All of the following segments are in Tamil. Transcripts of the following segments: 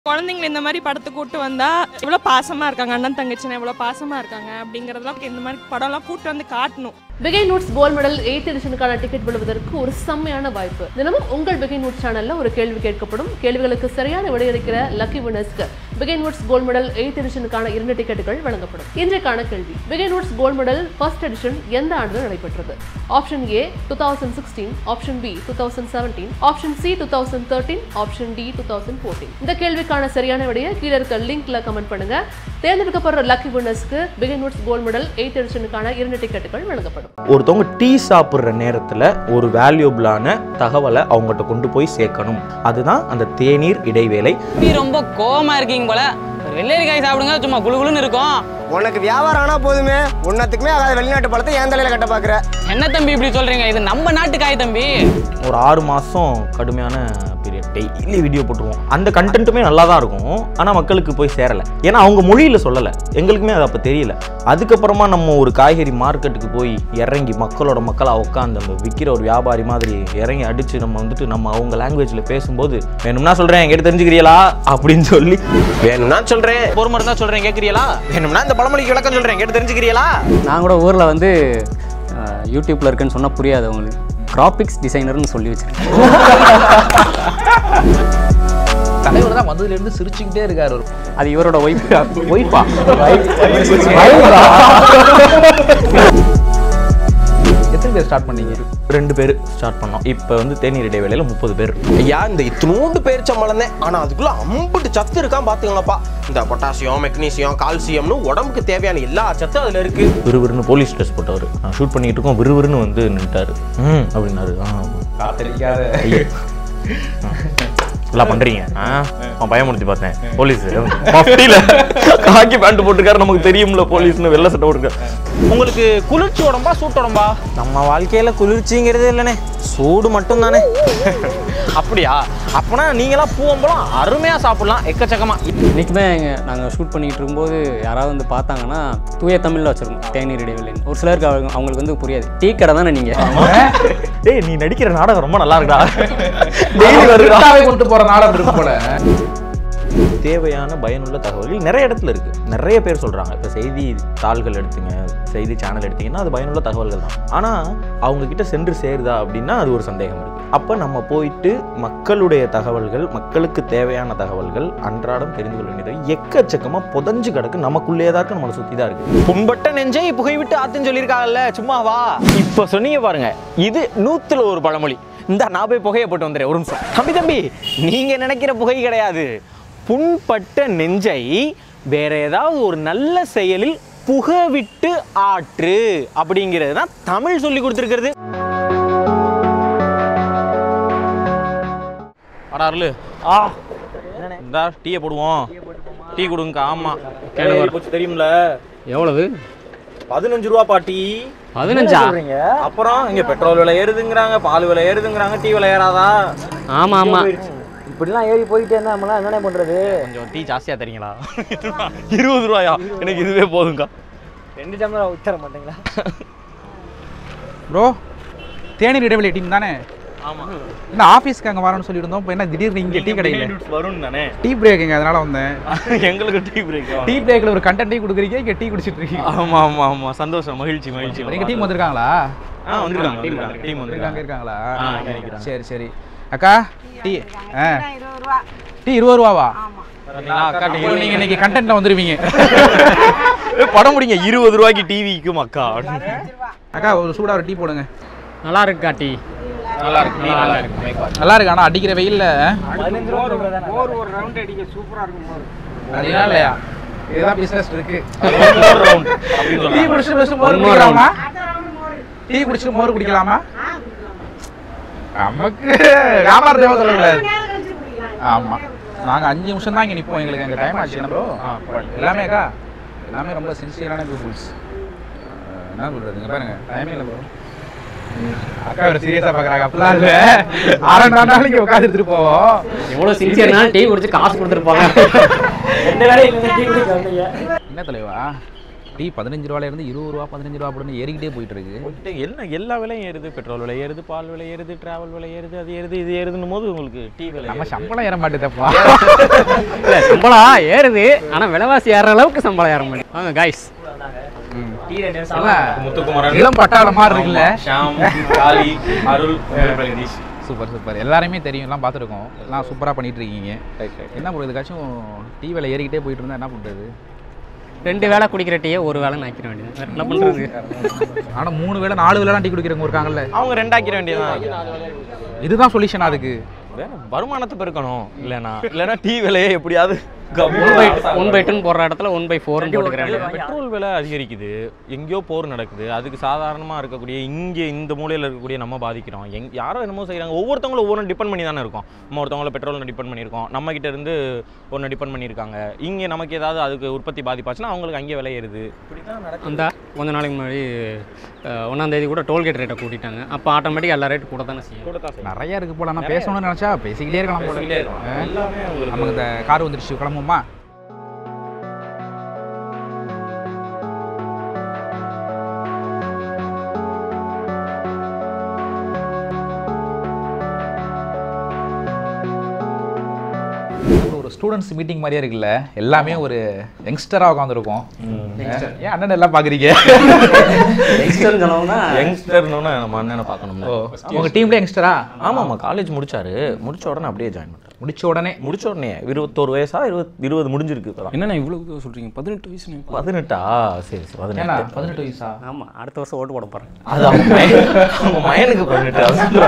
குழந்தைங்களை இந்த மாதிரி படத்துக்கு கூட்டு வந்தா எவ்வளோ பாசமா இருக்காங்க, அண்ணன் தங்கச்சினா எவ்வளோ பாசமா இருக்காங்க அப்படிங்கறதெல்லாம் இந்த மாதிரி படம்லாம் கூட்டு வந்து காட்டணும். Behindwoods Gold Medal 8th edition-க்கான டிக்கெட் விழுவதற்கு ஒரு செம்மையான வாய்ப்பு. தினமும் உங்கள் Behindwoods சேனல்ல ஒரு கேள்வி கேட்கப்படும். கேள்விகளுக்கு சரியான விடையளிக்கிற லக்கி வின்னர்ஸ்க்கு Behindwoods Gold Medal 8th edition-க்கான 2 டிக்கெட்டுகள் வழங்கப்படும். இன்றைக்கான கேள்வி, Behindwoods Gold Medal 1st edition எந்த ஆண்டு நடைபெற்றது? Option A 2016, option B 2017, option C 2013, option D 2014. இந்த கேள்விக்கான சரியான விடையை கீழ இருக்க லிங்க்ல கமெண்ட் பண்ணுங்க. தேர்ந்தெடுக்கப்படுற லக்கி வின்னர்ஸ்க்கு Behindwoods Gold Medal 8th edition-க்கான 2 டிக்கெட்டுகள் வழங்கப்படும். ஒருத்தவங்க டீ சாப்பிட்ற நேரத்தில் ஒரு வேல்யூபிளான தகவலை அவங்ககிட்ட கொண்டு போய் சேர்க்கணும். அதுதான் அந்த தேநீர் இடைவேளை. ரொம்ப கோவமா இருக்கீங்க போல, வெள்ளரிக்காய் சாப்பிடுங்க, சும்மா குளுகுளுன்னு இருக்கும். உனக்கு வியாபாரம் ஆனா போதுமே, உன்னத்துக்குமே அதாவது வெளிநாட்டு பழத்தை ஏன் தலையில கட்ட பாக்குற? என்ன தம்பி இப்படி சொல்றீங்க? இது நம்ம நாட்டு காய் தம்பி. ஒரு 6 மாதம் கடுமையான பீரியட், டெய்லி வீடியோ போட்டுருவோம். அந்த கண்டென்ட்டுமே நல்லா தான் இருக்கும், ஆனால் மக்களுக்கு போய் சேரலை. ஏன்னா அவங்க மொழியில் சொல்லலை, எங்களுக்குமே அது அப்போ தெரியல. அதுக்கப்புறமா நம்ம ஒரு காய்கறி மார்க்கெட்டுக்கு போய் இறங்கி மக்களாக உட்காந்து அந்த விற்கிற ஒரு வியாபாரி மாதிரி இறங்கி அடித்து நம்ம அவங்க லாங்குவேஜில் பேசும்போது, வேணும்னா சொல்கிறேன் கேட்டு தெரிஞ்சுக்கிறீங்களா அப்படின்னு சொல்லி, வேணும்னா சொல்கிறேன் பொறுமை தான் சொல்கிறேன் கேட்குறீங்களா, வேணும்னா இந்த பழமொழிக்கு விளக்கம் சொல்கிறேன் கேட்டு தெரிஞ்சுக்கிறீங்களா. நான் கூட ஊரில் வந்து யூடியூப்பில் இருக்குன்னு சொன்னால் புரியாது அவங்களுக்கு, கிராபிக்ஸ் டிசைனர்னு சொல்லி வச்சிருக்கேன். தலைவர் தான் வந்ததுலேருந்து சிரிச்சுக்கிட்டே இருக்காரு. அது இவரோட ஒய்ஃபா எத்தனை பேர் ஸ்டார்ட் பண்ணீங்க? 2 பேர் ஸ்டார்ட் பண்ணோம். இப்போ வந்து தேநீர் இடைவேளையில் 30 பேர். ஐயா இந்த இத்தினூண்டு பேரிச்சம்பழம் தான், ஆனா அதுக்குள்ள 50 சத்து இருக்கான் பாத்துக்கலாம்ப்பா. இந்த பொட்டாசியம், மெக்னீசியம், கால்சியம்னு உடம்புக்கு தேவையான எல்லா சத்தும் அதுல இருக்கு. விறுவிறுன்னு போலீஸ் ட்ரெஸ் போட்டவர் ஷூட் பண்ணிட்டு இருக்கோம், விறுவிறுன்னு வந்து நின்ட்டாரு. அப்படின்னாரு. காத்திருக்காத எல்லாம் பண்றீங்க, பயமுறுத்தி பார்த்தேன். போலீஸ் காக்கி பேண்ட் போட்டுருக்காரு, நமக்கு தெரியும்ல போலீஸ்னு வெள்ளை சட்டை போட்டுருக்காரு. உங்களுக்கு குளிர்ச்சி உடம்பா சூட்டு உடம்பா? நம்ம வாழ்க்கையில குளிர்ச்சிங்கிறதே இல்லைண்ணே, சூடு மட்டும் தானே. அப்படியா? அப்பனா நீங்களாம் பூவம்பழம் அருமையா சாப்பிடலாம், எக்கச்சக்கமா. இன்றைக்குமே நாங்கள் ஷூட் பண்ணிகிட்டு இருக்கும்போது யாராவது வந்து பார்த்தாங்கன்னா தூய தமிழில் வச்சுருக்கோம் தேநீர் இடைவேளைன்னு. ஒரு சிலருக்கு அவங்களுக்கு வந்து புரியாது. டீ கடை தானே நீங்கள்? ஏய் நீ நடிக்கிற நாடகம் ரொம்ப நல்லா இருக்கா, டெய்லி வருதாவே கொண்டு போற நாடகம் இருக்கு போல. தேவையான பயனுள்ள தகவல்கள் நிறைய இடத்துல இருக்கு, நிறைய பேர் சொல்றாங்க. இப்போ செய்தி தாள்கள் எடுத்தீங்க, செய்தி சேனல் எடுத்தீங்கன்னா அது பயனுள்ள தகவல்கள் தான். ஆனா அவங்க கிட்ட சென்று சேருதா அப்படின்னா அது ஒரு சந்தேகம் இருக்கு. அப்ப நம்ம போயிட்டு மக்களுடைய தகவல்கள், மக்களுக்கு தேவையான தகவல்கள் அன்றாடம் தெரிந்து கொள்ள வேண்டியது எக்கச்சக்கமா புதஞ்சு கிடக்கு, நமக்குள்ளேயே தான் இருக்கு, நம்மளை சுத்தி தான் இருக்கு. புண்பட்ட நெஞ்சை புகை விட்டு ஆத்துன்னு சொல்லியிருக்காங்கல்ல, சும்மாவா? இப்ப சொன்னீங்க பாருங்க, இது 100ல் ஒரு பழமொழி. இந்த நான் போய் புகையை போட்டு வந்துடுறேன், ஒரு நிமிஷம். தம்பி நீங்க நினைக்கிற புகை கிடையாது. புண்பட்ட நெஞ்சை வேற ஏதாவது ஒரு நல்ல செயலில் புகை விட்டு ஆற்று அப்படிங்கிறது தான் தமிழ் சொல்லி கொடுத்துருக்கிறது. அடாருலு இந்த டீயை போடுவோம், டீ கொடுங்க. ஆமா போச்சு தெரியும்ல. எவ்வளவு? 15 ரூபா பாட்டி. 15? அப்புறம் இங்க பெட்ரோல் விலை ஏறுதுங்கிறாங்க, பால் விலை ஏறுதுங்கிறாங்க, டீ விலை ஏறாதா? ஆமா ஆமா, இப்படிலாம் ஏறி போயிட்டே இருந்தா நம்மளாம் என்ன பண்றது? கொஞ்சம் டீ ஜாஸ்தியா தரீங்களா? 20 ரூபாயா? எனக்கு இதுவே போதுங்கக்கா. 2 டம்ளர் ஊத்தற மாட்டீங்களா ப்ரோ? தேநீர் இடைவேளை டீம் தானே? ஆமா. என்ன ஆபீஸ்க்கு அங்க வரணும்னு சொல்லியிருந்தோம், இப்போ என்ன திடீர்னு இங்க டீ கடையில வரும் தானே? டீ பிரேக்குங்க, அதனால வந்தேன். எங்களுக்கு டீ பிரேக். டீ பிரேக்ல ஒரு கண்டென்ட் டீ கொடுக்குறீங்க, இங்க டீ குடிச்சிட்டு இருக்கீங்க. ஆமா ஆமா ஆமா, சந்தோஷம், மகிழ்ச்சி மகிழ்ச்சி. நீங்க டீம் வந்திருக்காங்களா? வந்திருக்காங்க, டீம் இருக்காங்களா? சரி சரி. அக்கா டீ டீ 20 ரூபாவா? நீங்க இன்னைக்கு கண்டென்ட்ல வந்துருவீங்க. படம் முடிங்க. 20 ரூபாய்க்கு டிவிக்கும் அக்கா. அக்கா ஒரு சூடா ஒரு டீ போடுங்க. நல்லா இருக்கு டீ. நல்லா இருக்கு, நல்லா இருக்கு. ஆனா அடிக்கிற வெயில்ல 15 ரூபா சொல்றதானே, ஒரு ரவுண்ட் அடிக்க சூப்பரா இருக்கும். அதனால இல்லையா, இதுதான் பிசினஸ் இருக்கு. டீ குடிச்சிட்டு மோர் குடிக்கலாமா? டீ குடிச்சிட்டு மோர் குடிக்கலாமா? நமக்கு வியாபாரம் தேவை சொல்லக்கூடாது. ஆமா, நாங்க 5 நிமிஷம் தான் இங்க நிற்போம், எங்களுக்கு எங்க டைம் ஆச்சு. ப்ரோ எல்லாமே அக்கா, எல்லாமே ரொம்ப சின்சியரான பீப்புள்ஸ். என்ன சொல்றதுங்க பாருங்க, டைமே இல்லை ப்ரோ. அக்கா ஒரு சீரியஸா பாக்குறாங்க. அப்படிலாம் இல்ல, 1/2 நாள் இங்க உட்காந்து எடுத்துட்டு போவோம். எவ்வளவு சின்சியர்னா டீ குடிச்சு காசு கொடுத்துருப்பாங்க. என்ன தலைவா, டீ 15 ரூபாயிலேருந்து 20 ரூபா 15 ரூபா அப்படின்னு ஏறிக்கிட்டே போயிட்டு இருக்கு. என்ன எல்லா விலையும் ஏறுது, பெட்ரோல் விலை ஏறுது, பால் விலை ஏறுது, டிராவல் விலை ஏறுது, அது ஏறுது இது ஏறுதுன்னும் போது உங்களுக்கு டீ விலை நம்ம சம்பளம் ஏற மாட்டேதப்பா. இல்லை சம்பளம் ஏறுது, ஆனால் விலைவாசி ஏற அளவுக்கு சம்பளம் ஏற மாட்டேங்குது. வாங்க காய்ஸ், இளம் பட்டாளம் மாதிரி இருக்குல்ல. சூப்பர் சூப்பர், எல்லாருமே தெரியும், எல்லாம் பார்த்துருக்கோம், எல்லாம் சூப்பராக பண்ணிட்டு இருக்கீங்க. என்ன பண்ணுறது, இதுக்காச்சும் டீ விலை ஏறிக்கிட்டே போயிட்டு இருந்தால் என்ன பண்ணுறது? 2 வேளை குடிக்கிற டீயை ஒரு வேளை நாக்கிற வேண்டியது, வேறு என்ன பண்ணுறது? ஆனால் 3 வேளை 4 வேளை டீ குடிக்கிறவங்க இருக்காங்கல்ல, அவங்க 2 ஆக்கிற வேண்டியதான். இதுதான் சொல்யூஷன். அதுக்கு வருமானத்தை பெருக்கணும். இல்லைன்னா டீ விலையே எப்படியாவது 1/2 போடுற இடத்துல 1/4 போட்டுக்கிறேன். பெட்ரோல் விலை அதிகரிக்குது, எங்கேயோ போர் நடக்குது, அதுக்கு சாதாரணமாக இருக்கக்கூடிய இங்கே இந்த மூலையில் இருக்கக்கூடிய நம்ம பாதிக்கிறோம். யாரோ என்னமோ செய்கிறாங்க, ஒவ்வொருத்தவங்களும் ஒவ்வொரு டிபெண்ட் பண்ணி தானே இருக்கும். நம்ம ஒருத்தவங்கள பெட்ரோல் டிபெண்ட் பண்ணியிருக்கோம், நம்ம கிட்ட இருந்து ஒன்று டிபெண்ட் பண்ணியிருக்காங்க. இங்கே நமக்கு ஏதாவது அதுக்கு உற்பத்தி பாதிப்பாச்சுன்னா அவங்களுக்கு அங்கே விலை ஏறுது. அந்த கொஞ்ச நாளைக்கு முன்னாடி 1ஆம் தேதி கூட டோல்கேட் ரேட்டை கூட்டிட்டாங்க. அப்போ ஆட்டோமேட்டிக்காக எல்லா ரேட்டு கூட தானே செய்யும். நிறையா இருக்குது போல. ஆனால் பேசணும்னு நினச்சா பேசிக்கிட்டே இருக்கலாம் போல. நமக்கு இந்த கார் வந்துருச்சு, கிளம்புமா? ஒரு ஸ்டூடெண்ட்ஸ் மீட்டிங் மாதிரியே இருக்குல்ல, எல்லாமே ஒரு யங்ஸ்டராக உட்காந்துருக்கோம். ஏன் அண்ணன் எல்லாம் பார்க்குறீங்க? யங்ஸ்டர்னு நம்ம அண்ணனை பார்க்கணும். உங்கள் டீம்ல யங்ஸ்டரா? ஆமாம், காலேஜ் முடிச்சாரு, முடிச்ச உடனே அப்படியே ஜாயின் பண்ணுறாரு. முடிச்ச உடனே 21 வயசா 20 முடிஞ்சிருக்கு. என்னண்ணா இவ்வளோ சொல்கிறீங்க? 18 வயசு. 18ஆ? சரி 18 வயசா? ஆமாம், அடுத்த வருஷம் ஓட்டு போட போகிறேன். அது அவங்க மயனுக்கு 18.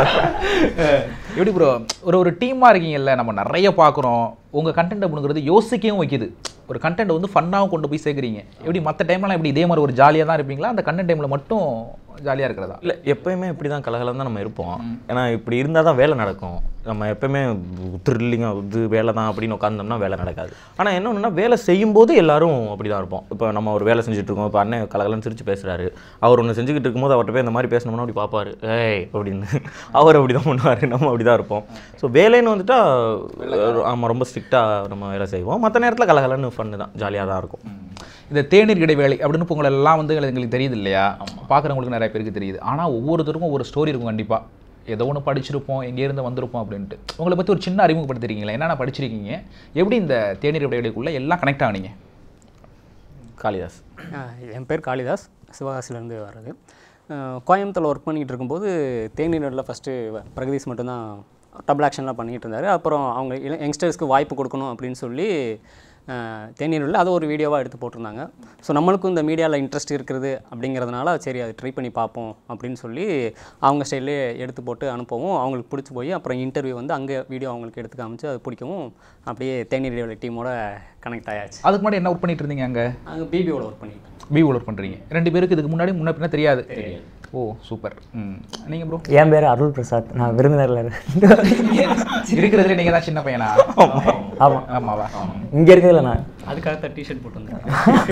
எப்படி ப்ரோ, ஒரு டீமாக இருக்கீங்கல்ல, நம்ம நிறைய பார்க்குறோம். உங்கள் கண்டென்ட் அப்படிங்கிறது யோசிக்கவும் வைக்குது. ஒரு கண்டென்ட் வந்து ஃபன்னாகவும் கொண்டு போய் சேர்க்குறீங்க. எப்படி மற்ற டைம்லாம் எப்படி இதே மாதிரி ஒரு ஜாலியாக தான் இருப்பீங்களா? அந்த கண்டென்ட் டைமில் மட்டும் ஜாலியாக இருக்கிறதா? இல்லை, எப்போயுமே இப்படி தான் கலகலம் தான் நம்ம இருப்போம். ஏன்னா இப்படி இருந்தால் தான் வேலை நடக்கும். நம்ம எப்போயுமே த்ரில்லிங்காக இது வேலை தான் அப்படின்னு உட்காந்தோம்னா வேலை நடக்காது. ஆனால் என்ன ஒன்றுனா, வேலை செய்யும்போது எல்லாரும் அப்படி தான் இருப்போம். இப்போ நம்ம ஒரு வேலை செஞ்சுட்ருக்கோம், இப்போ அண்ணன் கலகலன்னு சிரிச்சு பேசுகிறாரு, அவர் ஒன்று செஞ்சுக்கிட்டு இருக்கும்போது அவர்கிட்ட போய் இந்த மாதிரி பேசணும்னா அப்படி பார்ப்பாரு, ஏய் அப்படின்னு. அவர் அப்படி தான் பண்ணுவார், நம்ம அப்படி தான் இருப்போம். ஸோ வேலைன்னு வந்துட்டா ஆமாம் ரொம்ப ஸ்ட்ரிக்டாக நம்ம வேலை செய்வோம். மற்ற நேரத்தில் கலகலன்னு ஃபன்னு தான், ஜாலியாக தான் இருக்கும். இந்த தேநீர் இடைவேளை அப்படின்னு இப்போ உங்களெல்லாம் வந்து எங்களுக்கு தெரியுது இல்லையா? பார்க்குறவங்களுக்கு நிறைய பேருக்கு தெரியுது. ஆனால் ஒவ்வொருத்தருக்கும் ஒரு ஸ்டோரி இருக்கும் கண்டிப்பாக. ஏதோ ஒன்று படிச்சிருப்போம், எங்கேருந்து வந்திருப்போம் அப்படின்ட்டு. உங்களை பற்றி ஒரு சின்ன அறிமுகப்படுத்திருக்கீங்களா? என்னென்ன படிச்சிருக்கீங்க, எப்படி இந்த தேநீர் இடைவேளைக்குள்ளே எல்லாம் கனெக்ட் ஆனீங்க? காளிதாஸ். என் பேர் காளிதாஸ், சிவகாசிலேருந்து வர்றது. கோயம்புத்தூரில் ஒர்க் பண்ணிகிட்டு இருக்கும்போது தேநீரில் ஃபஸ்ட்டு பிரகதீஷ் மட்டும்தான் டபுள் ஆக்ஷன்லாம் பண்ணிகிட்டு இருந்தார். அப்புறம் அவங்க யங்ஸ்டர்ஸ்க்கு வாய்ப்பு கொடுக்கணும் அப்படின்னு சொல்லி தேநீரில் அதை ஒரு வீடியோவாக எடுத்து போட்டிருந்தாங்க. ஸோ நம்மளுக்கும் இந்த மீடியாவில் இன்ட்ரெஸ்ட் இருக்கிறது அப்படிங்கிறதுனால சரி அதை ட்ரை பண்ணி பார்ப்போம் அப்படின்னு சொல்லி அவங்க ஸ்டைல்லே எடுத்து போட்டு அனுப்பவும் அவங்களுக்கு பிடிச்சி போய் அப்புறம் இன்டர்வியூ வந்து அங்கே வீடியோ அவங்களுக்கு எடுத்து காமிச்சு அது பிடிக்கவும் அப்படியே தேநீர் இடைவேளை டீமோட கனெக்ட் ஆயாச்சு. அதுக்கு முன்னாடி என்ன ஒர்க் பண்ணிட்டு இருந்தீங்க? அங்கே பிபிஓவில் ஒர்க் பண்ணிட்டு. பிபிஓவில் ஒர்க் பண்ணுறீங்க. 2 பேருக்கு இதுக்கு முன்னாடி முன்ன பின்ன தெரியாது. ஓ சூப்பர். நீங்கள் ப்ரோ? என் பேர் அருள் பிரசாத், நான் விருந்தினரில் இருக்கிறதுல நீங்கள் தான் சின்ன பையனா? ஆமாம். ஆமாவா? இங்கே இருக்கிறதுல நான் அதுக்காக தான் டிஷர்ட் போட்டுருந்தேன்.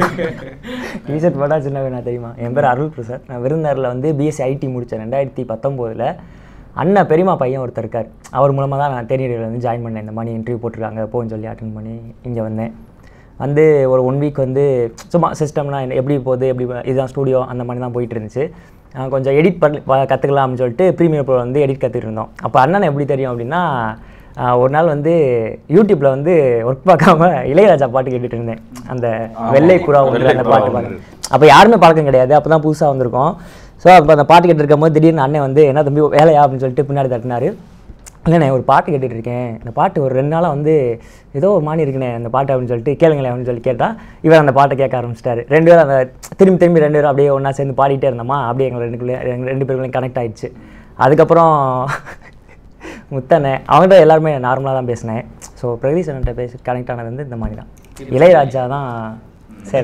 டிஷர்ட் போட்டா சின்ன பையனா தெரியுமா? என் பேர் அருள் பிரசாத், நான் விருந்தினரில் வந்து பிஎஸ்சி ஐடி முடித்தேன் 2019. அண்ணன் பெரியமா பையன் ஒருத்தர் இருக்கார், அவர் மூலமாக தான் நான் தேநீரில் வந்து ஜாயின் பண்ணேன். இந்த மாதிரி இன்டர்வியூ போட்டிருக்காங்க போன்னு சொல்லி அட்டன் பண்ணி இங்கே வந்தேன். வந்து ஒரு 1 வீக் வந்து சும்மா சிஸ்டம்லாம் எப்படி போகுது, எப்படி இதுதான் ஸ்டூடியோ அந்த மாதிரி தான் போயிட்டு இருந்துச்சு. கொஞ்சம் எடிட் கற்றுக்கலாம் அப்படின்னு சொல்லிட்டு ப்ரீமியர் ப்ரோ வந்து எடிட் கற்றுட்டு இருந்தோம். அப்போ அண்ணனை எப்படி தெரியும் அப்படின்னா, ஒரு நாள் வந்து யூடியூப்பில் வந்து ஒர்க் பார்க்காம இளையராஜா பாட்டு கேட்டுட்டு இருந்தேன். அந்த வெள்ளை புறா வந்து அந்த பாட்டு பார்க்குறேன். அப்போ யாருமே பழக்கம் கிடையாது, அப்போ தான் புதுசாக வந்திருக்கோம். ஸோ அப்போ அந்த பாட்டு கேட்டு இருக்கும்போது திடீர்னு அண்ணன் வந்து என்ன தம்பி வேலையா அப்படின்னு சொல்லிட்டு பின்னாடி தட்டினார். இல்லைண்ணே ஒரு பாட்டு கேட்டுட்டு இருக்கேன், இந்த பாட்டு ஒரு 2 நாளாக வந்து ஏதோ ஒரு மாறி இருக்குண்ணே அந்த பாட்டு அப்படின்னு சொல்லிட்டு கேளுங்களேன் அப்படின்னு சொல்லி கேட்டால் இவர் அந்த பாட்டை கேட்க ஆரம்பிச்சிட்டாரு. 2 பேரும் அந்த திரும்பி 2 பேரும் அப்படியே ஒன்றா சேர்ந்து பாடிட்டே இருந்தோமா, அப்படியே எங்கள் 2 பேருக்குள்ளேயும் கனெக்ட் ஆகிடுச்சு. அதுக்கப்புறம் முத்தண்ணே அவங்கள்ட்ட எல்லாருமே நார்மலாக தான் பேசினேன். ஸோ பிரகதீஷ் அண்ணன்ட்ட பேசி கனெக்ட் ஆனது வந்து இந்த மாதிரி தான். இளையராஜா தான் சரி.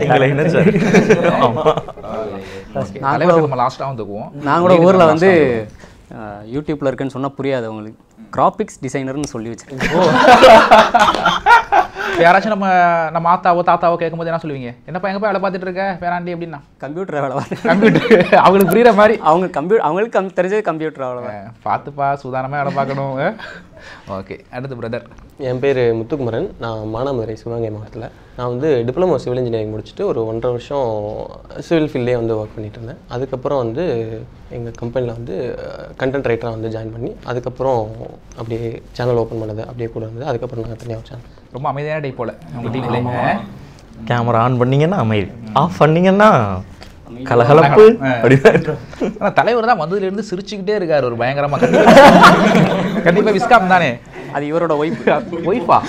நான் கூட ஊரில் வந்து யூடியூப்பில் இருக்குன்னு சொன்னால் புரியாது அவங்களுக்கு, கிராஃபிக்ஸ் டிசைனர்னு சொல்லி வச்சுருக்கேன். யாராச்சும் நம்ம ஆத்தாவோ தாத்தாவோ கேட்கும்போது என்ன சொல்லுவீங்க? என்னப்பா எங்கப்பா வேலை பார்த்துட்டு இருக்க பேராண்டி அப்படின்னா? கம்ப்யூட்டர் வேலை பார்த்து கம்ப்யூட்டர் அவங்களுக்கு புரியுற மாதிரி அவங்களுக்கு தெரிஞ்சது கம்ப்யூட்டர் அவ்வளோதான். பார்த்துப்பா சூதானமாக வேலை பார்க்கணும். ஓகே, அடுத்து பிரதர். என் பேர் முத்துக்குமரன். நான் மானாமதுரை சிவகங்கை மாவட்டத்தில். நான் வந்து டிப்ளமோ சிவில் இன்ஜினியரிங் முடிச்சுட்டு ஒரு 1.5 வருஷம் சிவில் ஃபீல்டே வந்து ஒர்க் பண்ணிட்டு இருந்தேன். அதுக்கப்புறம் வந்து எங்கள் கம்பெனியில் வந்து கண்டென்ட் ரைட்டராக வந்து ஜாயின் பண்ணி அதுக்கப்புறம் அப்படியே சேனல் ஓப்பன் பண்ணது அப்படியே கூட இருந்தது. அதுக்கப்புறம் நாங்கள் தனியாக ஒரு சேனல். ரொம்ப அமைதியான டை போல உங்கள் டீம்லேங்க. கேமரா ஆன் பண்ணீங்கன்னா அமைதி, ஆஃப் பண்ணீங்கன்னா கலகலப்பு. ஆனால் தலைவர் தான் வந்ததுலேருந்து சிரிச்சுக்கிட்டே இருக்கார் ஒரு பயங்கரமாக. கண்டிப்பாக விஸ்காம் தானே அது இவரோட ஒய்ஃபா?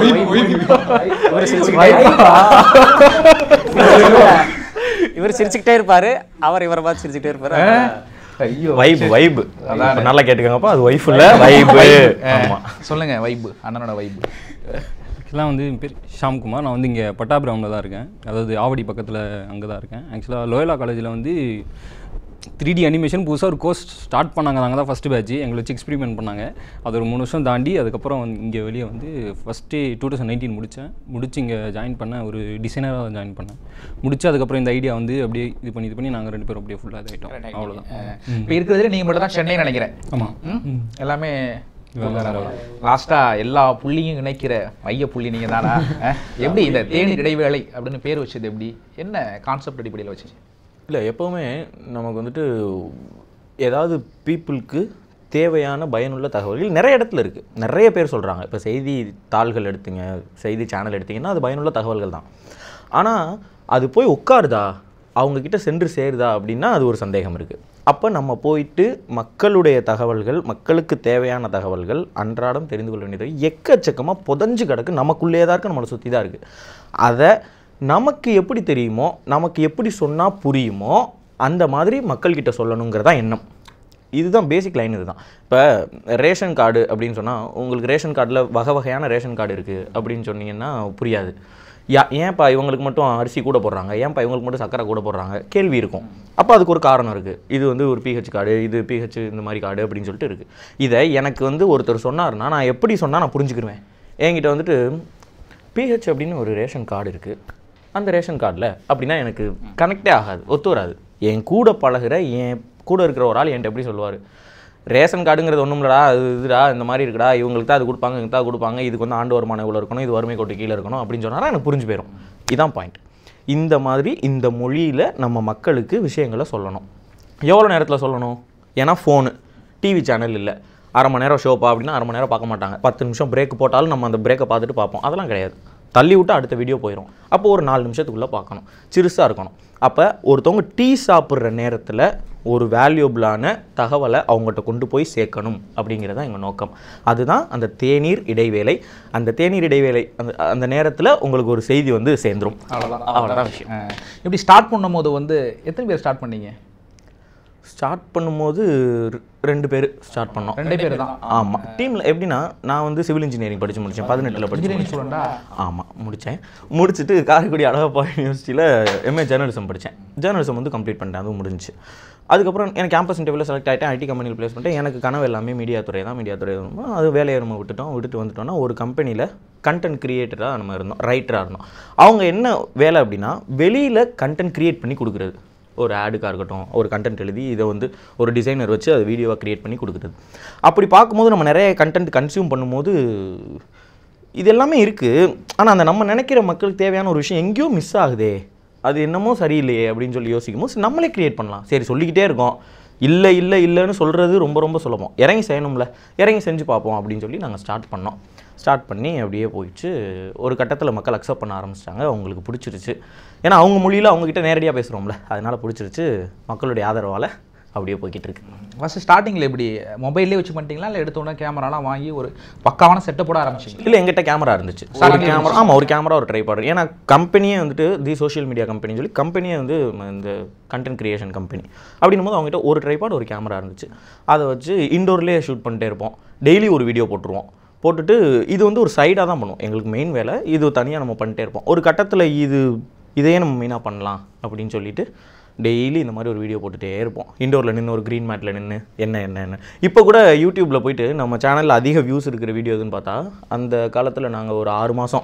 இவர் சிரிச்சுக்கிட்டே இருப்பாரு, அவர் இவரை பார்த்து சிரிச்சுக்கிட்டே இருப்பாரு. ஐயோ, வைப் நல்லா கேட்டுக்கங்கப்பா, அது ஒய்ஃப் இல்ல வைப். ஆமா சொல்லுங்க, வைப் அண்ணனோட வைப். ஆக்சுவலாக வந்து என் பேர் ஷாம்குமார். நான் வந்து இங்கே பட்டாபிராமில் தான் இருக்கேன், அதாவது ஆவடி பக்கத்தில் அங்கே தான் இருக்கேன். ஆக்சுவலாக லோயலா காலேஜில் வந்து 3D அனிமேஷன் புதுசாக ஒரு கோர்ஸ் ஸ்டார்ட் பண்ணாங்க. நாங்கள் தான் ஃபஸ்ட்டு பேட்ச், எங்களை வச்சு எக்ஸ்பெரிமெண்ட் பண்ணாங்க. அது ஒரு 3 வருஷம் தாண்டி அதுக்கப்புறம் இங்கே வெளியே வந்து ஃபஸ்ட்டு 2019 முடிச்சு இங்கே ஜாயின் பண்ணேன். ஒரு டிசைனராக ஜாயின் பண்ணேன். முடிச்சு அதுக்கப்புறம் இந்த ஐடியா வந்து அப்படியே இது பண்ணி நாங்கள் 2 பேரும் அப்படியே ஃபுல்லாக இதாகிட்டோம். அவ்வளோதான். இப்போ இருக்கிறதுல நீங்கள் மட்டும் தான் சென்னை நினைக்கிறேன். ஆமாம், எல்லாமே லாஸ்ட்டாக எல்லா புள்ளியும் இணைக்கிற மைய புள்ளி நீங்கள் தானா? எப்படி இந்த தேநீர் இடைவேளை அப்படின்னு பேர் வச்சது எப்படி, என்ன கான்செப்ட் அடிப்படையில் வச்சுச்சு? இல்லை, எப்போவுமே நமக்கு வந்துட்டு ஏதாவது பீப்புளுக்கு தேவையான பயனுள்ள தகவல்கள் நிறைய இடத்துல இருக்குது. நிறைய பேர் சொல்கிறாங்க. இப்போ செய்தி தாள்கள் எடுத்தீங்க, செய்தி சேனல் எடுத்திங்கன்னா அது பயனுள்ள தகவல்கள் தான். ஆனால் அது போய் உட்காருதா, அவங்கக்கிட்ட சென்று சேருதா அப்படின்னா அது ஒரு சந்தேகம் இருக்குது. அப்போ நம்ம போயிட்டு மக்களுடைய தகவல்கள், மக்களுக்கு தேவையான தகவல்கள் அன்றாடம் தெரிந்து கொள்ள வேண்டியது எக்கச்சக்கமாக புதஞ்சு கிடக்கு, நமக்குள்ளே தான் இருக்குது, நம்மளை சுற்றி தான் இருக்குது. அதை நமக்கு எப்படி தெரியுமோ, நமக்கு எப்படி சொன்னால் புரியுமோ அந்த மாதிரி மக்கள்கிட்ட சொல்லணுங்கிறதா எண்ணம். இதுதான் பேசிக் லைன். இதுதான். இப்போ ரேஷன் கார்டு அப்படின்னு சொன்னால் உங்களுக்கு ரேஷன் கார்டில் வகையான ரேஷன் கார்டு இருக்குது அப்படின்னு சொன்னீங்கன்னா புரியாது. ஏன்ப்பா இவங்களுக்கு மட்டும் அரிசி கூட போடுறாங்க, ஏன்ப்பா இவங்களுக்கு மட்டும் சக்கரை கூட போடுறாங்க கேள்வி இருக்கும். அப்போ அதுக்கு ஒரு காரணம் இருக்குது. இது வந்து ஒரு பிஹெச் கார்டு, இது பிஹெச் இந்த மாதிரி கார்டு அப்படின்னு சொல்லிட்டு இருக்குது. இதை எனக்கு வந்து ஒருத்தர் சொன்னார்னா நான் எப்படி சொன்னால் நான் புரிஞ்சுக்கிருவேன். என்கிட்ட வந்துட்டு பிஹெச் அப்படின்னு ஒரு ரேஷன் கார்டு இருக்குது, அந்த ரேஷன் கார்டில் அப்படின்னா எனக்கு கனெக்டே ஆகாது, ஒத்து வராது. என் கூட பழகிற என் கூட இருக்கிற ஒரு ஆள் என்கிட்ட எப்படி சொல்லுவார், ரேஷன் கார்டுங்கிறது ஒன்றும் இல்லடா, அது இதுடா இந்த மாதிரி இருக்குடா, இவங்களுக்கு தான் அது கொடுப்பாங்க, இவங்க தான் கொடுப்பாங்க, இதுக்கு வந்து ஆண்டு வருமானம் இவ்வளோ இருக்கணும், இது வறுமை கோட்டு கீழே இருக்கணும் அப்படின்னு சொன்னாரா எனக்கு புரிஞ்சு போயிடும். இதான் பாயிண்ட். இந்த மாதிரி இந்த மொழியில் நம்ம மக்களுக்கு விஷயங்களை சொல்லணும். எவ்வளோ நேரத்தில் சொல்லணும்? ஏன்னா ஃபோனு, டிவி சேனல் இல்லை, 1/2 மணி நேரம் ஷோப்பா அப்படின்னா 1/2 மணி நேரம் பார்க்க மாட்டாங்க. 10 நிமிஷம் பிரேக் போட்டாலும் நம்ம அந்த பிரேக்கை பார்த்துட்டு பார்ப்போம். அதெல்லாம் கிடையாது. தள்ளி விட்டு அடுத்த வீடியோ போயிடும். அப்போ ஒரு 4 நிமிஷத்துக்குள்ளே பார்க்கணும், சிறுசாக இருக்கணும். அப்போ ஒருத்தவங்க டீ சாப்பிட்ற நேரத்தில் ஒரு வேல்யூபிளான தகவலை அவங்ககிட்ட கொண்டு போய் சேர்க்கணும் அப்படிங்கிறது தான் எங்கள் நோக்கம். அதுதான் அந்த தேநீர் இடைவேளை. அந்த தேநீர் இடைவேளை அந்த நேரத்தில் உங்களுக்கு ஒரு செய்தி வந்து சேர்ந்துடும். அவ்வளோதான் விஷயம். எப்படி ஸ்டார்ட் பண்ணும்போது வந்து எத்தனை பேர் ஸ்டார்ட் பண்ணீங்க? ஸ்டார்ட் பண்ணும்போது 2 பேர் ஸ்டார்ட் பண்ணோம். 2 பேர் தான். ஆமாம். டீமில் எப்படின்னா நான் வந்து சிவில் இன்ஜினியரிங் முடித்தேன், 18 படிச்சு. ஆமாம், முடிச்சுட்டு காரைக்குடி அழகப்பா யூனிவர்சிட்டியில் எம்ஏ ஜேர்னலிசம் படித்தேன். ஜேர்னலிசம் வந்து கம்ப்ளீட் பண்ணிட்டேன், அதுவும் முடிஞ்சு. அதுக்கப்புறம் எனக்கு கேம்பஸ் இன்டர்வியூவில் செலக்ட் ஆகிட்டேன், ஐடி கம்பெனியில் ப்ளேஸ் பண்ணிட்டேன். எனக்கு கனவு எல்லாமே மீடியா துறை தான். அது வேலையை நம்ம விட்டுட்டு வந்துட்டோம்னா ஒரு கம்பெனியில் கண்டென்ட் கிரியேட்டராக நம்ம இருந்தோம், ரைட்டராக இருந்தோம். அவங்க என்ன வேலை அப்படின்னா வெளியில் கண்டென்ட் கிரியேட் பண்ணி கொடுக்குறது. ஒரு ஆடுக்காக இருக்கட்டும், ஒரு கண்டென்ட் எழுதி இதை வந்து ஒரு டிசைனர் வச்சு அதை வீடியோவாக க்ரியேட் பண்ணி கொடுக்குறது. அப்படி பார்க்கும்போது நம்ம நிறைய கண்டென்ட் கன்சியூம் பண்ணும்போது இது எல்லாமே இருக்குது. ஆனால் அந்த நம்ம நினைக்கிற மக்களுக்கு தேவையான ஒரு விஷயம் எங்கேயோ மிஸ் ஆகுதே, அது என்னமோ சரியில்லையே அப்படின்னு சொல்லி யோசிக்கும் போது நம்மளே க்ரியேட் பண்ணலாம். சரி, சொல்லிக்கிட்டே இருக்கோம், இல்லைன்னு சொல்கிறது ரொம்ப சுலபம். இறங்கி செய்யணும்ல, இறங்கி செஞ்சு பார்ப்போம் அப்படின்னு சொல்லி நாங்கள் ஸ்டார்ட் பண்ணி அப்படியே போயிடுச்சு. ஒரு கட்டத்தில் மக்கள் அக்செப்ட் பண்ண ஆரம்பிச்சிட்டாங்க, அவங்களுக்கு பிடிச்சிருச்சு. ஏன்னா அவங்க மொழியில் அவங்ககிட்ட நேரடியாக பேசுகிறோம்ல, அதனால் பிடிச்சிருச்சு. மக்களுடைய ஆதரவால் அப்படியே போய்கிட்டு இருக்கு. ஃபஸ்ட்டு ஸ்டார்டிங்கில் எப்படி மொபைல்லே வச்சு பண்ணிட்டீங்களா, இல்லை எடுத்தோன்னே கேமராலாம் வாங்கி ஒரு பக்காவான செட்டப்போட ஆரம்பிச்சிங்க? இல்லை, எங்கிட்ட கேமரா இருந்துச்சு. ஒரு கேமரா ஒரு ட்ரைபாட். ஏன்னா கம்பெனியே வந்துட்டு தி சோஷியல் மீடியா கம்பெனின்னு சொல்லி கம்பெனியே வந்து இந்த கண்டென்ட் கிரியேஷன் கம்பெனி அப்படின்னும் போது அவங்ககிட்ட ஒரு ட்ரைபாட் ஒரு கேமரா இருந்துச்சு. அதை வச்சு இன்டோர்லேயே ஷூட் பண்ணிட்டே இருப்போம். டெய்லி ஒரு வீடியோ போட்டுட்டு இது வந்து ஒரு சைடாக தான் பண்ணுவோம். எங்களுக்கு மெயின் வேலை இது தனியாக நம்ம பண்ணிட்டே இருப்போம். ஒரு கட்டத்தில் இதையே நம்ம மெயினாக பண்ணலாம் அப்படின்னு சொல்லிட்டு டெய்லி இந்த மாதிரி ஒரு வீடியோ போட்டுகிட்டே இருப்போம். இண்டோரில் நின்று ஒரு க்ரீன் மேட்டில் நின்று என்ன இப்போ கூட யூடியூப்பில் போயிட்டு நம்ம சேனலில் அதிக வியூஸ் இருக்கிற வீடியோ எதுன்னு பார்த்தா அந்த காலத்தில் நாங்கள் ஒரு 6 மாதம்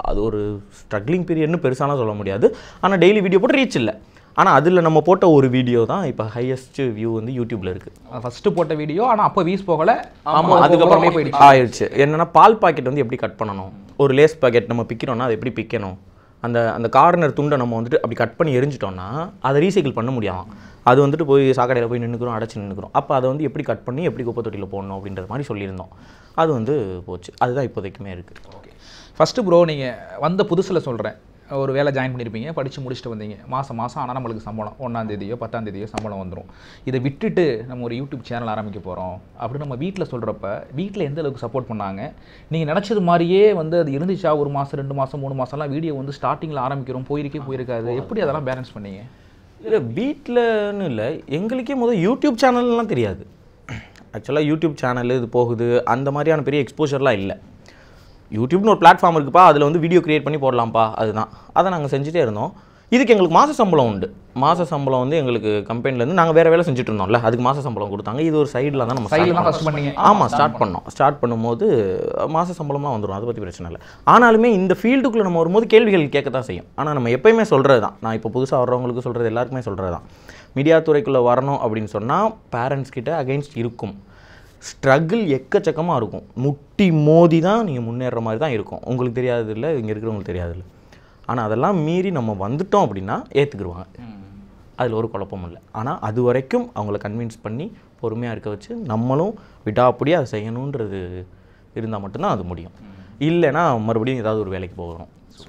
அது ஒரு ஸ்ட்ரகிளிங் பீரியட்னு பெருசாலாம் சொல்ல முடியாது. ஆனால் டெய்லி வீடியோ போட்டு ரீச் இல்லை. ஆனால் அதில் நம்ம போட்ட ஒரு வீடியோ தான் இப்போ ஹையஸ்ட் வியூ வந்து யூடியூப்பில் இருக்குது. ஃபஸ்ட்டு போட்ட வீடியோ, ஆனால் அப்போ வீஸ் போகலை. ஆமாம், அதுக்கப்புறமே ஆயிடுச்சு. என்னென்னா பால் பாக்கெட் வந்து எப்படி கட் பண்ணணும், ஒரு லேஸ் பாக்கெட் நம்ம பிக்கிறோன்னா அதை எப்படி பிக்கணும், அந்த கார்னர் துண்டை நம்ம வந்துட்டு அப்படி கட் பண்ணி எரிஞ்சிட்டோம்னா அதை ரீசைக்கிள் பண்ண முடியாமல் அது வந்துட்டு போய் சாக்கடையில் போய் நின்றுக்கிறோம், அடைச்சி நின்றுக்கிறோம். அப்போ அதை வந்து எப்படி கட் பண்ணி எப்படி குப்பை தொட்டியில் போடணும் அப்படின்ற மாதிரி சொல்லியிருந்தோம். அது வந்து போச்சு. அதுதான் இப்போதைக்குமே இருக்குது. ஓகே, ஃபஸ்ட்டு ப்ரோ நீங்கள் வந்த புதுசில் சொல்கிறேன், ஒரு வேலை ஜாயின் பண்ணியிருப்பீங்க, படித்து முடிச்சுட்டு வந்தீங்க, மாதம் ஆனால் நம்மளுக்கு சம்பளம் 1ஆம் தேதியோ 10ஆம் தேதியோ சம்பளம் வந்துடும். இதை விட்டுட்டு நம்ம ஒரு யூடியூப் சேனல் ஆரம்பிக்க போகிறோம் அப்படின்னு நம்ம வீட்டில் சொல்கிறப்ப வீட்டில் எந்த அளவுக்கு சப்போர்ட் பண்ணாங்க? நீங்கள் நினச்சது மாதிரியே வந்து அது இருந்துச்சா? 1 மாதம் 2 மாதம் 3 மாதம்லாம் வீடியோ வந்து ஸ்டார்டிங்கில் ஆரம்பிக்கிறோம், போயிருக்காது, எப்படி அதெல்லாம் பேலன்ஸ் பண்ணீங்க? இல்லை, வீட்டில்னு இல்லை, எங்களுக்கே முதல் யூடியூப் சேனல்லாம் தெரியாது. ஆக்சுவலாக யூடியூப் சேனல் இது போகுது அந்த மாதிரியான பெரிய எக்ஸ்போஷர்லாம் இல்லை. யூடியூப்னு ஒரு பிளாட்ஃபார்ம் இருக்குப்பா, அதில் வந்து வீடியோ க்ரியேட் பண்ணி போடலாம்ப்பா, அதுதான். அதை நாங்கள் செஞ்சுட்டே இருந்தோம். இதுக்கு எங்களுக்கு மாத சம்பளம் உண்டு. மாத சம்பளம் வந்து எங்களுக்கு கம்பெனிலேருந்து நாங்கள் வேறு வேலை செஞ்சுட்டு இருந்தோம்ல, அதுக்கு மாத சம்பளம் கொடுத்தாங்க. இது ஒரு சைடில் தான் நம்ம ஃபஸ்ட் பண்ணீங்க. ஆமாம், ஸ்டார்ட் பண்ணோம். ஸ்டார்ட் பண்ணும்போது மாத சம்பளமாக வந்துடும், அதை பற்றி பிரச்சனை இல்லை. ஆனாலுமே இந்த ஃபீல்டுக்குள்ளே நம்ம வரும்போது கேள்விகள் கேட்க தான் செய்யும். ஆனால் நம்ம எப்போயுமே சொல்கிறது தான், நான் இப்போ புதுசாக வர்றவங்களுக்கு சொல்கிறது, எல்லாருக்குமே சொல்கிறது தான், மீடியா துறைக்குள்ளே வரணும் அப்படின்னு சொன்னால் பேரண்ட்ஸ் கிட்ட அகெயின்ஸ்ட் இருக்கும். ஸ்ட்ரகிள் எக்கச்சக்கமாக இருக்கும். முட்டி மோதி தான் நீங்கள் முன்னேற மாதிரி தான் இருக்கும். உங்களுக்கு தெரியாது இல்லை, இங்கே இருக்கிறவங்களுக்கு தெரியாது இல்லை. ஆனால் அதெல்லாம் மீறி நம்ம வந்துட்டோம் அப்படின்னா ஏற்றுக்குருவாங்க. அதில் ஒரு குழப்பமும் இல்லை. ஆனால் அது வரைக்கும் அவங்கள கன்வின்ஸ் பண்ணி பொறுமையாக இருக்க வச்சு நம்மளும் விடாப்படியாக அதை செய்யணுன்றது இருந்தால் மட்டும்தான் அது முடியும். இல்லைன்னா மறுபடியும் ஏதாவது ஒரு வேலைக்கு போகணும்.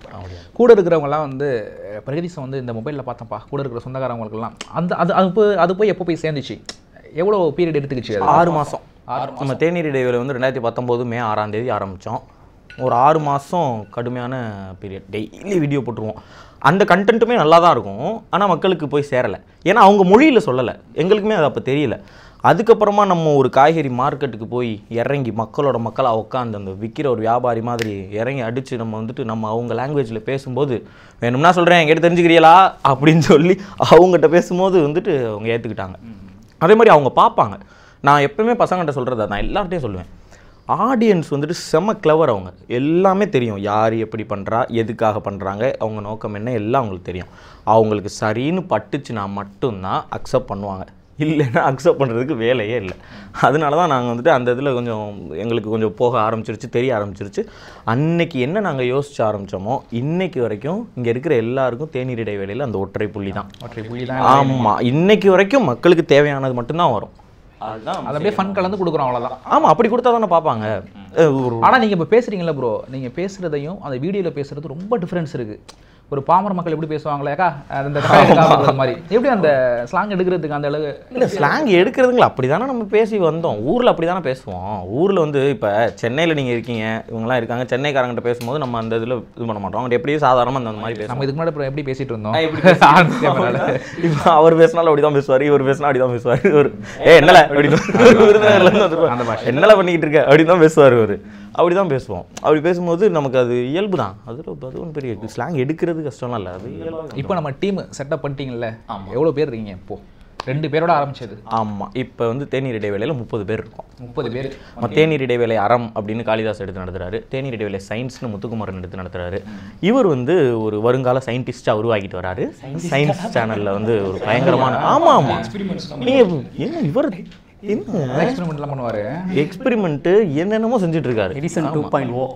கூட இருக்கிறவங்கலாம் வந்து பிரகதீஷம் வந்து இந்த மொபைலில் பார்த்தப்பா, கூட இருக்கிற சொந்தக்காரவங்களுக்கெல்லாம் அது போய் எப்போ போய் சேர்ந்துச்சு? எவ்வளோ பீரியட் எடுத்துக்கிச்சு? 6 மாதம். நம்ம தேநீர் இடைவேளை வந்து 2019 மே 6ஆம் தேதி ஆரம்பித்தோம். ஒரு 6 மாதம் கடுமையான பீரியட். டெய்லி வீடியோ போட்டுருவோம். அந்த கண்டென்ட்டுமே நல்லா தான் இருக்கும், ஆனால் மக்களுக்கு போய் சேரலை. ஏன்னா அவங்க மொழியில் சொல்லலை, எங்களுக்குமே அது அப்போ தெரியல. அதுக்கப்புறமா நம்ம ஒரு காய்கறி மார்க்கெட்டுக்கு போய் இறங்கி மக்களாக உட்காந்து அந்த விற்கிற ஒரு வியாபாரி மாதிரி இறங்கி அடித்து நம்ம வந்துட்டு நம்ம அவங்க லாங்குவேஜில் பேசும்போது, வேணும்னா சொல்கிறேன் என்கிட்ட தெரிஞ்சுக்கிறீங்களா அப்படின்னு சொல்லி அவங்ககிட்ட பேசும்போது வந்துட்டு அவங்க ஏற்றுக்கிட்டாங்க. அதே மாதிரி அவங்க பார்ப்பாங்க. நான் எப்பவுமே பசங்கள்கிட்ட சொல்கிறத நான் எல்லார்ட்டையும் சொல்லுவேன், ஆடியன்ஸ் வந்துட்டு செம்ம கிளவர். அவங்க எல்லாமே தெரியும், யார் எப்படி பண்ணுறா, எதுக்காக பண்ணுறாங்க, அவங்க நோக்கம் என்ன, எல்லாம் அவங்களுக்கு தெரியும். அவங்களுக்கு சரின்னு பட்டுச்சுன்னா மட்டும்தான் அக்செப்ட் பண்ணுவாங்க, இல்லைன்னா அக்செப்ட் பண்ணுறதுக்கு வேலையே இல்லை. அதனால தான் நாங்கள் வந்துட்டு அந்த இதில் எங்களுக்கு கொஞ்சம் போக ஆரம்பிச்சிருச்சு, தெரிய ஆரம்பிச்சிருச்சு. அன்னைக்கு என்ன நாங்கள் யோசிச்சு ஆரம்பித்தோமோ இன்னைக்கு வரைக்கும் இங்கே இருக்கிற எல்லாருக்கும் தேநீர் இடைவேளையில் அந்த ஒற்றை புள்ளி தான். ஆமாம், இன்னைக்கு வரைக்கும் மக்களுக்கு தேவையானது மட்டும்தான் வரும். அதுதான் அது அப்படியே ஃபன் கலந்து கொடுக்குறோம், அவ்வளோதான். ஆமாம், அப்படி கொடுத்தா தானே பார்ப்பாங்க. ஆனால் நீங்கள் இப்போ பேசுகிறீங்களா ப்ரோ, நீங்கள் பேசுகிறதையும் அந்த வீடியோவில் பேசுகிறது ரொம்ப டிஃப்ரென்ஸ் இருக்குது. ஒரு பாமர மக்கள் எப்படி பேசுவாங்களேக்கா அந்த மாதிரி எப்படி அந்த ஸ்லாங் எடுக்கிறதுக்கு அந்த அளவு இல்லை, ஸ்லாங் எடுக்கிறதுங்களா அப்படி தானே நம்ம பேசி வந்தோம். ஊரில் அப்படி தானே பேசுவோம். ஊரில் வந்து இப்போ சென்னையில் நீங்கள் இருக்கீங்க, இவங்களாம் இருக்காங்க, சென்னைக்காரங்கிட்ட பேசும்போது நம்ம அந்த இதில் இது பண்ண மாட்டோம். அவங்க எப்படியும் சாதாரணமாக அந்த மாதிரி பேசுவோம். நம்ம இதுக்கு முன்னாடி எப்படி பேசிகிட்டு இருந்தோம், இப்போ அவர் பேசினாலும் அப்படி தான் பேசுவார், இவர் பேசினா அப்படி தான் பேசுவார். இவர் என்னல அப்படின்னு என்னல பண்ணிக்கிட்டு இருக்க அப்படின்னு தான் பேசுவார். இவர் அப்படி தான் பேசுவோம். அப்படி பேசும்போது நமக்கு அது இயல்பு தான். அதுவும் பெரிய ஸ்லாங் எடுக்கிறது கஷ்டம்லாம் இல்லை, அது இயல்பு. இப்போ நம்ம டீம் செட்டப் பண்ணிட்டீங்கல்ல, எவ்வளோ பேர் இருக்கீங்க இப்போ? 2 பேரோட ஆரம்பிச்சது. ஆமாம், இப்போ வந்து தேநீர் இடைவேளையில் 30 பேர் இருக்கும். 30 பேர். தேநீர் இடைவேளை அறம் அப்படின்னு காளிதாஸ் எடுத்து நடத்துறாரு. தேநீர் இடைவேளை சயின்ஸ்னு முத்துக்குமாரன் எடுத்து நடத்துறாரு. இவர் வந்து ஒரு வருங்கால சயின்டிஸ்டாக உருவாக்கிட்டு வராரு. சயின்ஸ் சேனலில் வந்து ஒரு பயங்கரமான ஆமாம் என்ன இவர் எக்ஸ்பெரிமெண்ட்லாம் பண்ணுவாரு. எக்ஸ்பெரிமெண்ட் என்னென்னமோ செஞ்சுட்டு இருக்காரு. எடிசன் 2.0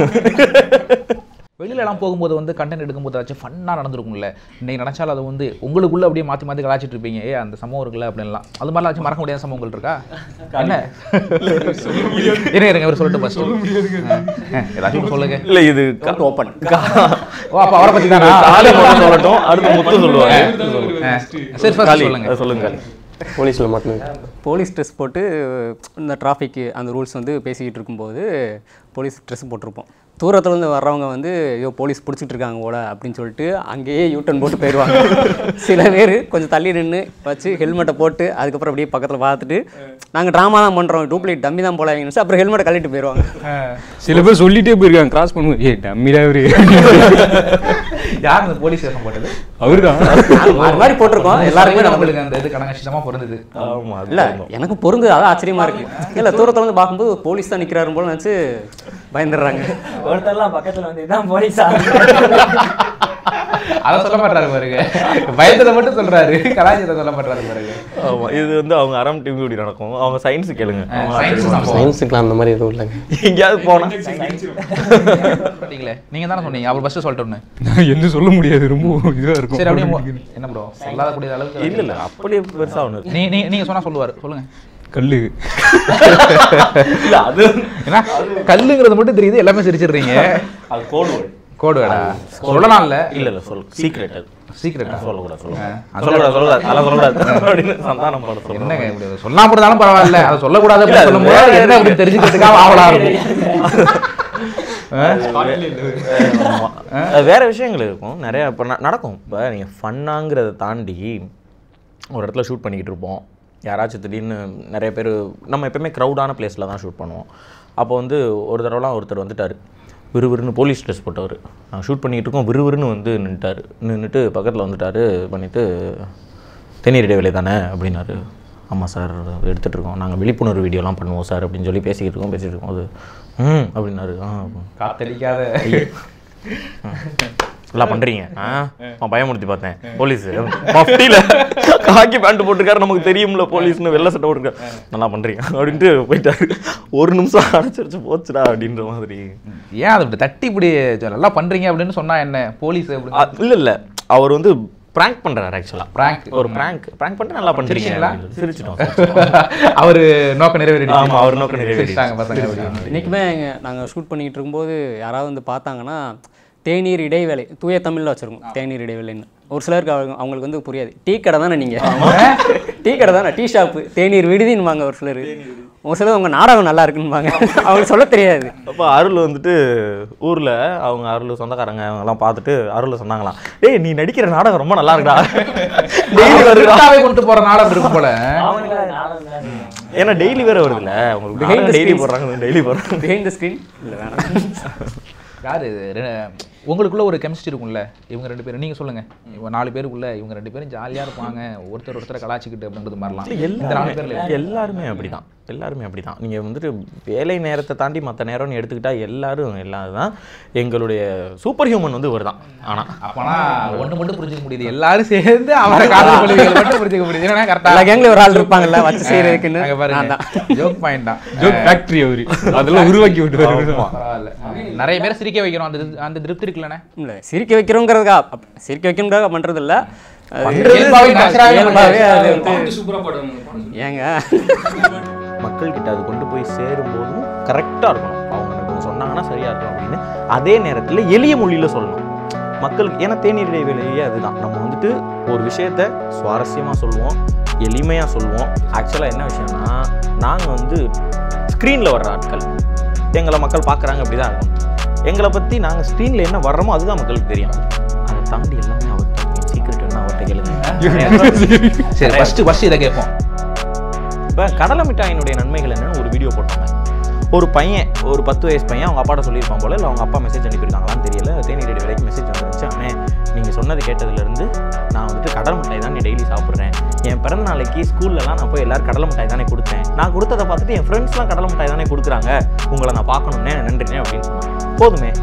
வெளியிலலாம் போகும்போது வந்து கண்டென்ட் எடுக்கும்போது ஏதாச்சும் ஃபன்னாக நடந்திருக்கும்ல, இன்னைக்கு நினச்சாலும் அதை வந்து உங்களுக்குள்ளே அப்படியே மாற்றி மாற்றி கலாச்சிட்டு இருப்பீங்க, அந்த சம்பவம் இருக்குல்ல அப்படின்லாம், அது மாதிரிலாம் வச்சு மறக்க முடியாத சம்பவங்கள் இருக்கா? என்ன இருங்க இவர் சொல்லிட்டு ஃபர்ஸ்ட் ஏதாச்சும் சொல்லுங்க. இல்லை, இது ஓப்பன். அப்போ அவரை பற்றி தானா சொல்லட்டும், அடுத்து முத்து சொல்லுவாங்க. சரி ஃபர்ஸ்ட் சொல்லுங்க. சொல்லுங்க. போலீஸில் மட்டும் போலீஸ் ட்ரெஸ் போட்டு இந்த டிராஃபிக்கு அந்த ரூல்ஸ் வந்து பேசிக்கிட்டு இருக்கும்போது போலீஸ் ட்ரெஸ் போட்டிருப்போம். தூரத்துலேருந்து வர்றவங்க வந்து ஐயோ போலீஸ் பிடிச்சிட்டு இருக்காங்க போல அப்படின்னு சொல்லிட்டு அங்கேயே யூட்டன் போட்டு போயிடுவாங்க. சில பேர் கொஞ்சம் தள்ளி நின்று வச்சு ஹெல்மெட்டை போட்டு அதுக்கப்புறம் அப்படியே பக்கத்தில் பார்த்துட்டு நாங்கள் ட்ராமா தான் பண்ணுறோம், டூப்ளிகேட் டம்மி தான் போல நினச்சி அப்புறம் ஹெல்மெட்டை கழட்டிட்டு போயிடுவாங்க. சில பேர் சொல்லிட்டே போயிருக்காங்க கிராஸ் பண்ணுவோம், ஏ டம்மிடா இவரு. யார் அந்த போலீஸ் வேஷம் போட்டது? அவருதான் அது மாதிரி போட்டிருக்கோம் எல்லாருமே. நம்மளுக்கு அந்த இது கணக்கமா பொருந்தது. ஆமா இல்லை எனக்கு பொருந்து அதான் ஆச்சரியமா இருக்கு. இல்லை தூரத்தில் வந்து பார்க்கும்போது போலீஸ் தான் நிற்கிறாரு போல நினச்சி பயந்துடுறாங்க. ஒருத்தர்லாம் பக்கத்தில் வந்து இதான் போலீஸா அதை சொல்ல மாட்டாரு பாருங்க, பயத்தை மட்டும் சொல்றாரு, கலாச்சாரத்தை சொல்ல மாட்டாரு பாருங்க. ஆமா இது வந்து அவங்க அறம் டிவி இப்படி நடக்கும். அவங்க சயின்ஸ் கேளுங்க. சயின்ஸுக்குலாம் அந்த மாதிரி எதுவும் இல்லைங்க. எங்கேயாவது போனா நீங்க தானே சொன்னீங்க, அவர் ஃபர்ஸ்ட் சொல்லிட்டோன்னு. என்ன சொல்ல முடியாது, ரொம்ப இதுவாக இருக்கும். சரி அப்படியே என்ன ப்ரோ சொல்லாத கூடிய அளவுக்கு இல்ல இல்ல அப்படியே பெருசா ஒன்று நீங்க சொன்னா சொல்லுவாரு. சொல்லுங்க. கல்லு இல்ல அது ஏன்னா கல்லுங்கிறது மட்டும் தெரியுது, எல்லாமே சிரிச்சிடுறீங்க. அது கோடு கோடு வேடா சொல்லலாம். இல்ல இல்ல இல்ல சொல்லு சீக்ரெட். அது சீக்ரெட்டா சொல்லக்கூடாது சொல்லக்கூடாது அதெல்லாம் சொல்லக்கூடாது அப்படின்னு சந்தானம் போட சொல்லுங்க. என்னங்க இப்படி சொல்லாம போறதாலும் பரவாயில்ல, அதை சொல்லக்கூடாது அப்படின்னு சொல்லும்போது என்ன அப்படி தெரிஞ்சுக்கிறதுக்காக ஆவலா இருக்கும். வேற விஷயங்கள் இருக்கும் நிறைய. இப்போ நடக்கும். இப்போ நீங்கள் ஃபன்னாங்கிறத தாண்டி ஒரு இடத்துல ஷூட் பண்ணிக்கிட்டு இருப்போம். யாராச்சும் திடீர்னு நிறைய பேர், நம்ம எப்பவுமே க்ரௌடான பிளேஸில் தான் ஷூட் பண்ணுவோம். அப்போ வந்து ஒரு தடவைலாம் ஒருத்தர் வந்துட்டார், விறுவிறுன்னு போலீஸ் ட்ரெஸ் போட்டவர். நாங்கள் ஷூட் பண்ணிக்கிட்டு இருக்கோம், விறுவிறுன்னு வந்து நின்றுட்டு பக்கத்தில் வந்துட்டார். பண்ணிவிட்டு தேநீர் இடைவேளை தானே அப்படின்னாரு. ஆமாம் சார் எடுத்துகிட்டு இருக்கோம், நாங்கள் விழிப்புணர்வு வீடியோலாம் பண்ணுவோம் சார் அப்படின்னு சொல்லி பேசிக்கிட்டு இருக்கோம். அது அப்படின்னாரு. காத்தடிக்காத நல்லா பண்ணுறீங்க. பயமுறுத்தி பார்த்தேன். போலீஸ் மஃப்டியில் காக்கி பேண்ட் போட்டிருக்காரு, நமக்கு தெரியும்ல போலீஸ்னு, வெள்ளை சட்டை போட்டிருக்காரு. நல்லா பண்ணுறீங்க அப்படின்ட்டு போயிட்டாரு. ஒரு நிமிஷம் அடைச்சிருச்சு போச்சுடா அப்படின்ற மாதிரி. ஏன் அதை இப்படி தட்டி இப்படி நல்லா பண்ணுறீங்க அப்படின்னு சொன்னா என்ன போலீஸ்? இல்லை இல்லை அவர் வந்து பிராங்க் பண்றாரு. ஆக்சுவலா ஒரு பிராங்க் பண்ணிட்டு நல்லா பண்றீங்களா? சிரிச்சிட்டோம். அவர் நோக்க நிறைவேறிடுச்சு. ஆமா அவர் நோக்க நிறைவேறிட்டாங்க பசங்க. இன்றைக்குமே நாங்கள் ஷூட் பண்ணிக்கிட்டு இருக்கும்போது யாராவது வந்து பார்த்தாங்கன்னா தேநீர் இடைவேளை தூய தமிழில் வச்சுருக்கோம். தேநீர் இடைவேளைன்னு ஒரு சிலருக்கு அவங்களுக்கு வந்து புரியாது. டீ கடை தானே நீங்கள், டீ கடை தானே, டீ ஷாப்பு, தேநீர் விடுதின்னுவாங்க ஒரு சிலர். ஒரு சிலர் உங்கள் நாடகம் நல்லா இருக்குன்னுவாங்க, அவங்களுக்கு சொல்ல தெரியாது. அப்போ அருள் வந்துட்டு ஊரில் அவங்க அருள் சொந்தக்காரங்க அவங்கெல்லாம் பார்த்துட்டு அருள் சொன்னாங்களாம், ஏய் நீ நடிக்கிற நாடகம் ரொம்ப நல்லா இருக்குடா, டெய்லி வருதாவே கொண்டு போகிற நாடகம் இருக்கும் போல. ஏன்னா டெய்லி வேறு வருதுல்ல, உங்களுக்கு டெய்லி போடுறாங்க, டெய்லி போடுறாங்க. பிஹைண்ட் தி ஸ்க்ரீன் இல்லை வேணாம். யார் உங்களுக்குள்ள ஒரு கெமிஸ்ட்ரி இருக்கும்ல, இவங்க ரெண்டு பேரும் நீங்கள் சொல்லுங்கள், இவங்க 4 பேருக்குள்ள இவங்க 2 பேரும் ஜாலியாக இருப்பாங்க, ஒருத்தரை கலாச்சிக்கிட்டு அப்படின்றது மாதிரிலாம். இந்த 4 பேரில் எல்லாருமே அப்படி தான். நீங்கள் வந்துட்டு வேலை நேரத்தை தாண்டி மற்ற நேரம்னு எடுத்துக்கிட்டால் எல்லாரும் தான் எங்களுடைய சூப்பர் ஹியூமன் வந்து ஒரு தான். ஆனால் அப்போனா ஒன்று மட்டும் புரிஞ்சிக்க முடியுது, எல்லாரும் சேர்ந்து அவரை காதல் கொள்கைகள் மட்டும் புரிஞ்சிக்க முடியுது. ஏன்னா கரெக்டாக கேங்கில் ஒரு ஆள் இருப்பாங்கல்ல வச்சு செய்யறதுக்குன்னு. பாருங்க ஜோக் பாயிண்ட் தான், ஜோக் ஃபேக்டரி அவர் அதெல்லாம் உருவாக்கி விட்டு பரவாயில்ல. நிறைய பேரை சிரிக்க வைக்கிறோம், அந்த திருப்தி இருக்குல்லண்ணே. இல்லை சிரிக்க வைக்கிறோங்கிறதுக்காக பண்ணுறது இல்லை, ஏங்க மக்கள்கிட்ட அது கொண்டு போய் சேரும்போதும் கரெக்டாக இருக்கணும். அவங்க சொன்னாங்கன்னா சரியாக இருக்கணும் அப்படின்னு அதே நேரத்தில் எளிய மொழியில் சொல்லணும் மக்களுக்கு. ஏன்னா தேநீர் இடைவேளையே அதுதான், நம்ம வந்துட்டு ஒரு விஷயத்த சுவாரஸ்யமாக சொல்லுவோம், எளிமையாக சொல்லுவோம். ஆக்சுவலாக என்ன விஷயம்னா, நாங்கள் வந்து ஸ்க்ரீனில் வர்ற ஆட்கள், எங்களை மக்கள் பார்க்குறாங்க அப்படி தான் இருக்கும். எங்களை பற்றி நாங்கள் ஸ்க்ரீனில் என்ன வர்றோமோ அதுதான் மக்களுக்கு தெரியும். அதை தாண்டி எல்லாமே அவர்கிட்ட சீக்ரெட் என்ன அவர்கிட்ட கேளுங்க. சரி ஃபஸ்ட்டு இதை கேட்போம். இப்போ கடலை மிட்டாயினுடைய நன்மைகள் என்னன்னு ஒரு வீடியோ போட்டாங்க. ஒரு பையன், ஒரு 10 வயசு பையன் அவங்க அப்பாட்ட சொல்லியிருப்பான் போல, இல்லை அவங்க அப்பா மெசேஜ் அனுப்பியிருக்காங்களான்னு தெரியல. தேநீர் இடைவேளைக்கு மெசேஜ் வந்துருந்துச்சு, ஆனால் நீங்கள் சொன்னது கேட்டதுலேருந்து நான் வந்துட்டு கடலை மிட்டாய் தான் டெய்லி சாப்பிட்றேன். என் பிறந்த நாளைக்கு ஸ்கூல்லலாம் நான் போய் எல்லோரும் கடலை மிட்டாய் தானே கொடுத்தேன். நான் கொடுத்ததை பார்த்துட்டு என் ஃப்ரெண்ட்ஸ்லாம் கடலை மிட்டாய் தானே கொடுக்குறாங்க, உங்களை நான் பார்க்கணுன்னே நன்றினே அப்படின்னு சொன்னாங்க. போதுமே.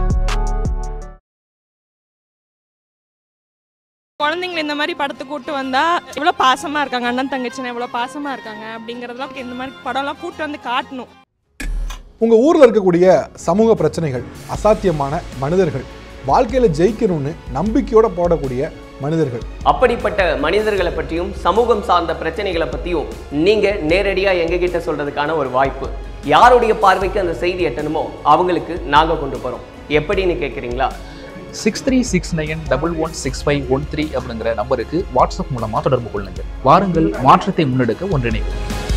குழந்தைங்களை இந்த மாதிரி படத்துக்கு கூட்டு வந்தா எவ்வளோ பாசமாக இருக்காங்க, அண்ணன் தங்கச்சினா எவ்வளோ பாசமாக இருக்காங்க அப்படிங்கிறதெல்லாம் இந்த மாதிரி படம்லாம் கூட்டு வந்து காட்டணும். உங்கள் ஊரில் இருக்கக்கூடிய சமூக பிரச்சனைகள், அசாத்தியமான மனிதர்கள், வாழ்க்கையில் ஜெயிக்கணும்னு நம்பிக்கையோடு போடக்கூடிய மனிதர்கள், அப்படிப்பட்ட மனிதர்களை பற்றியும் சமூகம் சார்ந்த பிரச்சனைகளை பற்றியும் நீங்கள் நேரடியாக எங்ககிட்ட சொல்கிறதுக்கான ஒரு வாய்ப்பு. யாருடைய பார்வைக்கு அந்த செய்தி எட்டணுமோ அவங்களுக்கு நாங்கள் கொண்டு போகிறோம். எப்படின்னு கேட்குறீங்களா? 6369116513 அப்படிங்கிற நம்பருக்கு வாட்ஸ்அப் மூலமாக தொடர்பு கொள்ளுங்கள். வாருங்கள், மாற்றத்தை முன்னெடுக்க ஒன்றிணைவோம்.